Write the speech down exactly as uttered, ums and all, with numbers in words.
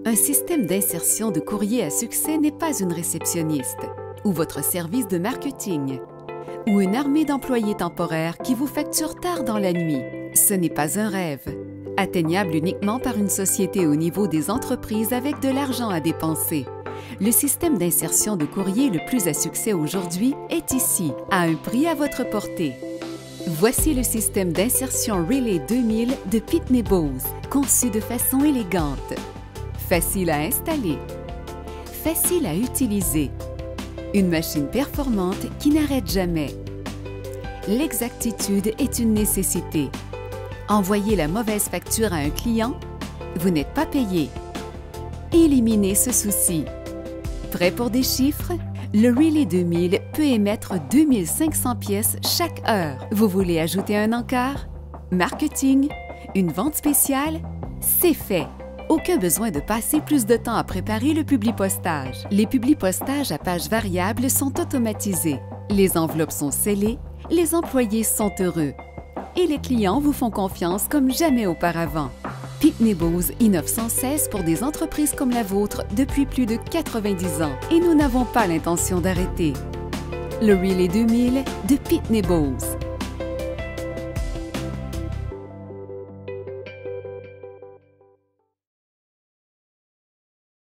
Un système d'insertion de courrier à succès n'est pas une réceptionniste ou votre service de marketing ou une armée d'employés temporaires qui vous facture tard dans la nuit. Ce n'est pas un rêve, atteignable uniquement par une société au niveau des entreprises avec de l'argent à dépenser. Le système d'insertion de courrier le plus à succès aujourd'hui est ici, à un prix à votre portée. Voici le système d'insertion Relay deux mille de Pitney Bowes, conçu de façon élégante. Facile à installer, facile à utiliser. Une machine performante qui n'arrête jamais. L'exactitude est une nécessité. Envoyer la mauvaise facture à un client, vous n'êtes pas payé. Éliminez ce souci. Prêt pour des chiffres? Le Relay deux mille peut émettre deux mille cinq cents pièces chaque heure. Vous voulez ajouter un encart? Marketing? Une vente spéciale? C'est fait! Aucun besoin de passer plus de temps à préparer le publipostage. Les publipostages à pages variables sont automatisés. Les enveloppes sont scellées, les employés sont heureux. Et les clients vous font confiance comme jamais auparavant. Pitney Bowes innove sans cesse pour des entreprises comme la vôtre depuis plus de quatre-vingt-dix ans et nous n'avons pas l'intention d'arrêter. Le Relay deux mille de Pitney Bowes.